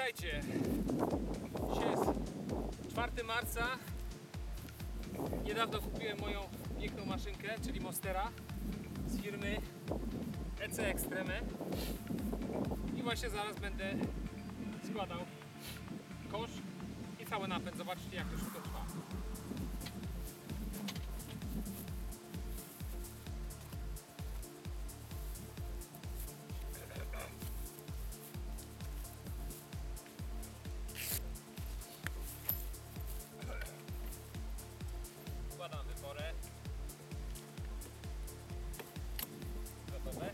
Witajcie! Dzisiaj jest 4 marca. Niedawno kupiłem moją piękną maszynkę, czyli Monstera z firmy EC Extreme. I właśnie zaraz będę składał kosz i cały napęd. Zobaczcie, jak to wszystko trwa. Składam wyporę. Gotowe.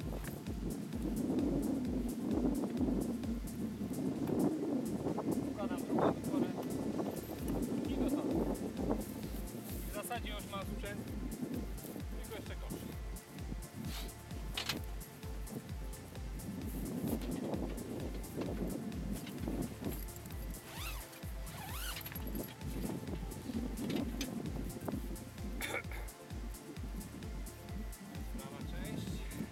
Składam drugą wyporę i gotowe. W zasadzie już mam sprzęt, tylko jeszcze kosz. Prawa część.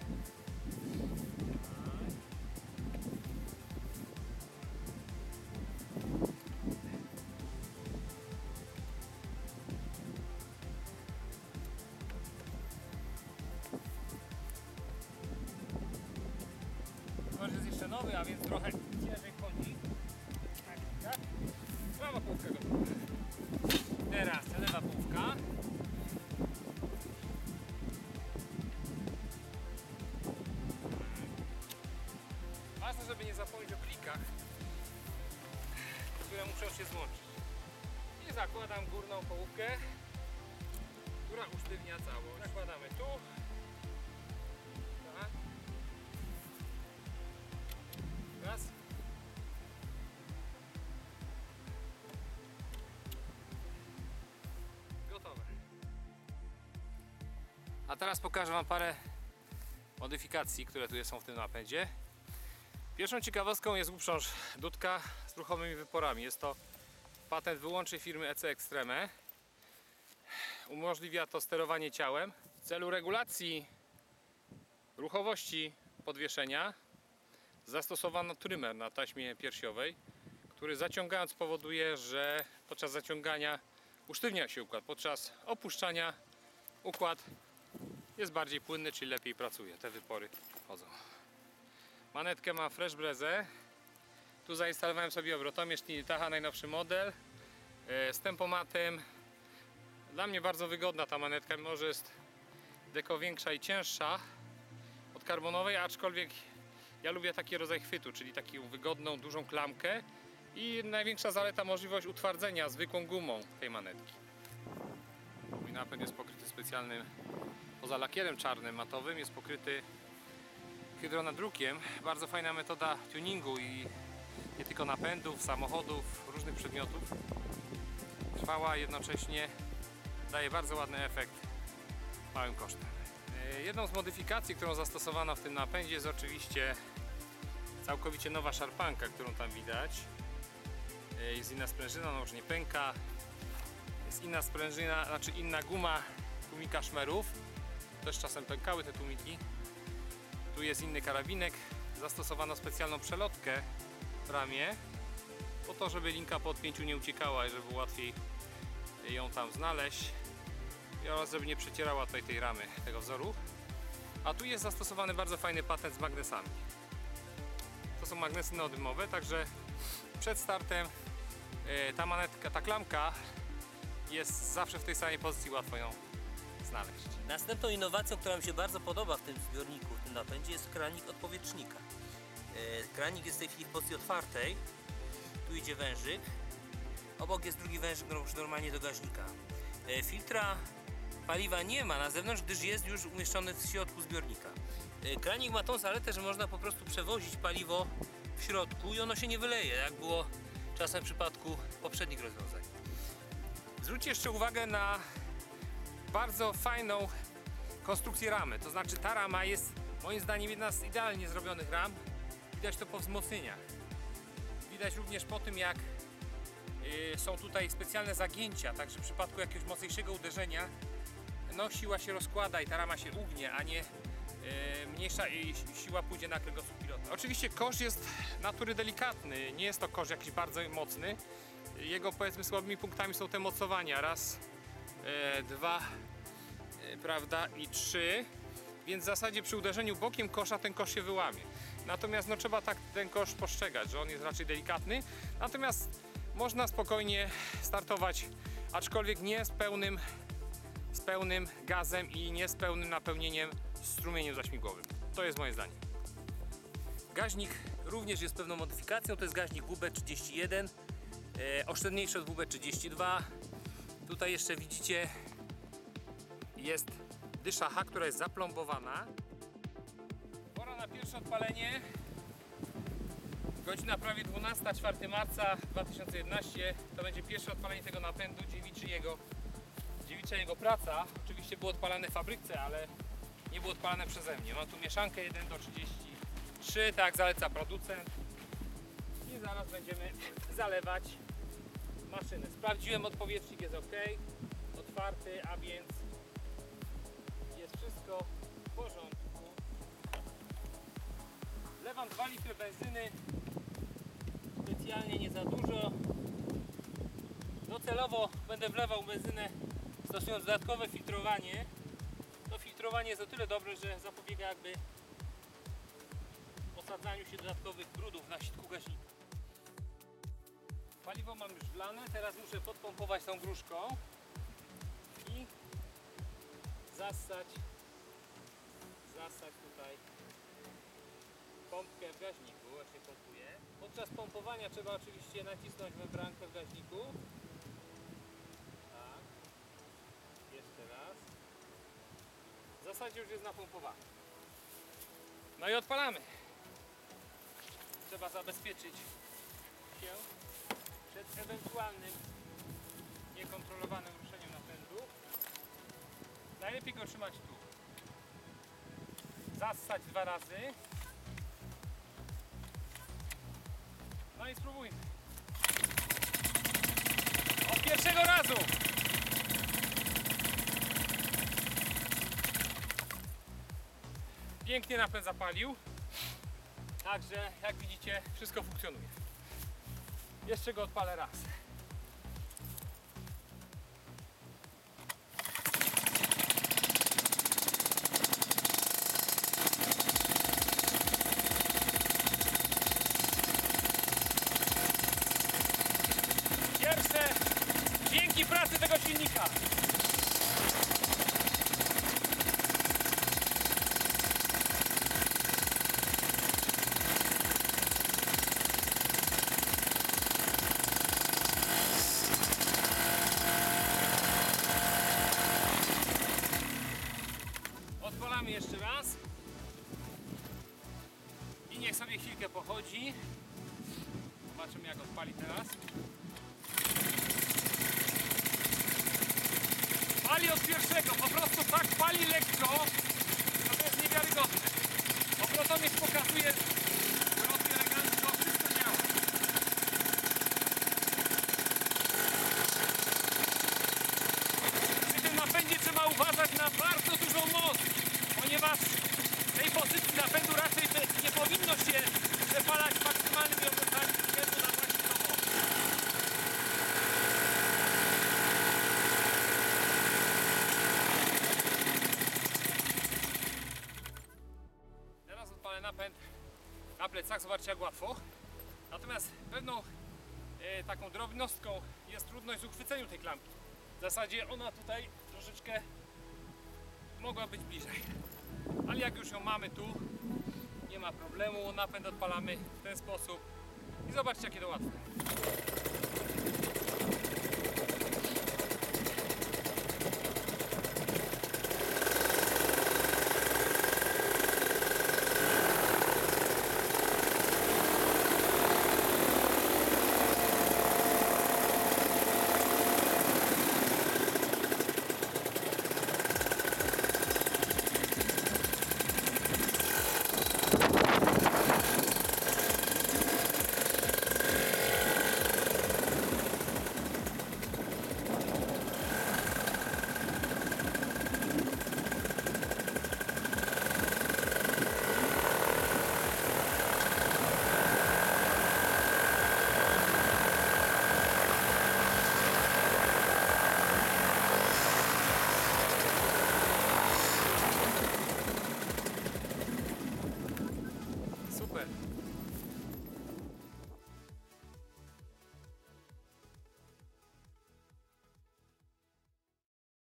Kosz jest jeszcze nowy, a więc trochę ciężej chodzi. Tak? Prawa połówka gotowa. Teraz lewa połówka. Ważne, żeby nie zapomnieć o klikach, które muszą się złączyć. I zakładam górną połówkę, która usztywnia całość. Zakładamy tu. Tak. Raz. Gotowe. A teraz pokażę Wam parę modyfikacji, które tu są w tym napędzie. Pierwszą ciekawostką jest uprząż dudka z ruchomymi wyporami. Jest to patent wyłącznej firmy EC Extreme. Umożliwia to sterowanie ciałem. W celu regulacji ruchowości podwieszenia zastosowano trymer na taśmie piersiowej, który zaciągając powoduje, że podczas zaciągania usztywnia się układ. Podczas opuszczania układ jest bardziej płynny, czyli lepiej pracuje. Te wypory chodzą. Manetkę ma Fresh Breze. Tu zainstalowałem sobie obrotomierz Taha, najnowszy model z tempomatem. Dla mnie bardzo wygodna ta manetka, mimo że jest deko większa i cięższa od karbonowej, aczkolwiek ja lubię taki rodzaj chwytu, czyli taką wygodną, dużą klamkę i największa zaleta możliwość utwardzenia zwykłą gumą tej manetki. Mój napęd jest pokryty specjalnym, poza lakierem czarnym, matowym, jest pokryty hydronadrukiem. Bardzo fajna metoda tuningu i nie tylko napędów, samochodów, różnych przedmiotów. Trwała, jednocześnie daje bardzo ładny efekt małym kosztem. Jedną z modyfikacji, którą zastosowano w tym napędzie, jest oczywiście całkowicie nowa szarpanka, którą tam widać. Jest inna sprężyna, ona już nie pęka. Jest inna sprężyna, znaczy inna guma tłumika szmerów. Też czasem pękały te tłumiki. Tu jest inny karabinek. Zastosowano specjalną przelotkę w ramie, po to, żeby linka po odpięciu nie uciekała i żeby było łatwiej ją tam znaleźć oraz żeby nie przecierała tutaj tej ramy, tego wzoru. A tu jest zastosowany bardzo fajny patent z magnesami. To są magnesy neodymowe, także przed startem ta manetka, ta klamka jest zawsze w tej samej pozycji, łatwo ją znaleźć. Następną innowacją, która mi się bardzo podoba w tym zbiorniku, w tym napędzie, jest kranik odpowietrznika. Kranik jest w tej chwili w pozycji otwartej. Tu idzie wężyk. Obok jest drugi wężyk normalnie do gaźnika. Filtra paliwa nie ma na zewnątrz, gdyż jest już umieszczony w środku zbiornika. Kranik ma tą zaletę, że można po prostu przewozić paliwo w środku i ono się nie wyleje, jak było czasem w przypadku poprzednich rozwiązań. Zwróćcie jeszcze uwagę na bardzo fajną konstrukcję ramy. To znaczy ta rama jest moim zdaniem jedna z idealnie zrobionych ram. Widać to po wzmocnieniach. Widać również po tym, jak są tutaj specjalne zagięcia, także w przypadku jakiegoś mocniejszego uderzenia no, siła się rozkłada i ta rama się ugnie, a nie mniejsza siła pójdzie na kręgosłup pilota. Oczywiście kosz jest natury delikatny, nie jest to kosz jakiś bardzo mocny. Jego, powiedzmy, słabymi punktami są te mocowania, raz, dwa, prawda, i trzy, więc w zasadzie przy uderzeniu bokiem kosza ten kosz się wyłamie. Natomiast no, trzeba tak ten kosz postrzegać, że on jest raczej delikatny, natomiast można spokojnie startować, aczkolwiek nie z pełnym gazem i nie z pełnym napełnieniem strumieniem zaśmigłowym. To jest moje zdanie. Gaźnik również jest pewną modyfikacją, to jest gaźnik WB31, oszczędniejszy od WB32. Tutaj jeszcze widzicie, Jest dysza H, która jest zaplombowana. Pora na pierwsze odpalenie. Godzina prawie 12, 4 marca 2011. To będzie pierwsze odpalenie tego napędu, dziewicza jego praca. Oczywiście było odpalane w fabryce, ale nie było odpalane przeze mnie. Mam tu mieszankę 1:33, tak jak zaleca producent. I zaraz będziemy zalewać maszynę. Sprawdziłem, odpowietrznik jest ok, otwarty, a więc jest wszystko w porządku. Wlewam 2 litry benzyny, specjalnie nie za dużo. Docelowo będę wlewał benzynę, stosując dodatkowe filtrowanie. To filtrowanie jest o tyle dobre, że zapobiega jakby osadzaniu się dodatkowych brudów na sitku gaśnika. Paliwo mam już wlane, teraz muszę podpompować tą gruszką i zassać tutaj pompkę w gaźniku. Właśnie pompuję. Podczas pompowania trzeba oczywiście nacisnąć membrankę w gaźniku. Tak. Jeszcze raz. W zasadzie już jest napompowane. No i odpalamy. Trzeba zabezpieczyć się przed ewentualnym niekontrolowanym ruszeniem napędu. Najlepiej go trzymać tu. Zassać 2 razy. No i spróbujmy. Od pierwszego razu! Pięknie napęd zapalił. Także jak widzicie, wszystko funkcjonuje. Jeszcze go odpalę raz. Pierwsze dźwięki pracy tego silnika. Odpalamy jeszcze raz i niech sobie chwilkę pochodzi. Zobaczymy, jak odpali teraz. Pali od pierwszego, po prostu tak pali lekko, że to jest niewiarygodne. Obrotomierz pokazuje krótko, elegancko, wszystko działa. Przy tym napędzie trzeba uważać na bardzo dużą moc, ponieważ w tej pozycji napędu raczej nie powinno się przepalać maksymalnymi obrotami względu na właśnie tą moc. Teraz odpalę napęd na plecach, zobaczcie, jak łatwo. Natomiast pewną taką drobnostką jest trudność w uchwyceniu tej klamki. W zasadzie ona tutaj troszeczkę mogła być bliżej. Ale jak już ją mamy tu, nie ma problemu. Napęd odpalamy w ten sposób i zobaczcie, jakie to łatwe.